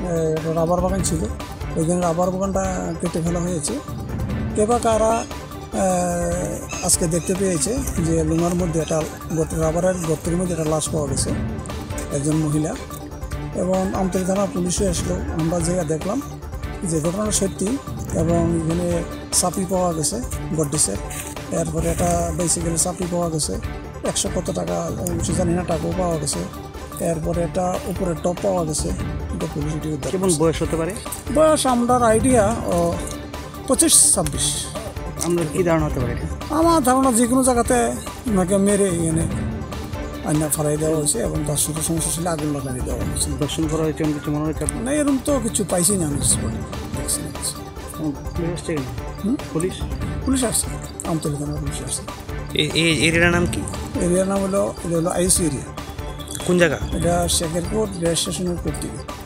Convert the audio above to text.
একটা রাবার বাগান ছিল, ওইখানে রাবার বাগানটা কেটে ফেলা হয়েছে। কে বা কারা আজকে দেখতে পেয়েছে যে লুঙার মধ্যে একটা রাবারের গর্তের মধ্যে একটা লাশ পাওয়া গেছে, একজন মহিলা। এবং আমতলী থানা পুলিশও আসলো, আমরা জায়গা দেখলাম যে ঘটনাটা সত্যি। এবং এখানে চাপি পাওয়া গেছে গড্ডিসের, এরপরে একটা বেসিক্যালি চাপি পাওয়া গেছে, 100 কত টাকা জানি না টাকাও পাওয়া গেছে। এরপরে একটা উপরে টপ পাওয়া গেছে, এটা পুলিশ উদ্ধার। কেমন বয়স হতে পারে? বয়স আমার আইডিয়া 25-26। আমরা কী ধারণা হতে পারে? আমার ধারণা যে কোনো জায়গাতে ওনাকে মেরে এখানে আইনা ফালাই দেওয়া হয়েছে এবং তার সাথে সমস্যা ছিল আগুন লাগাই দেওয়া হয়েছে। দর্শন করা হয়েছে কিছু মনে হচ্ছে? না, এরকম তো কিছু পাইছি না আমি, দেখছি না কিছু। পুলিশ পুলিশ আসছে, আমতলী থানার পুলিশ আসছে। এই এরিয়ার নাম কি? এরিয়ার নাম হলো আইসি এরিয়া। কোন জায়গা? এটা শেখেরপুর রেল স্টেশনের পর দিকে।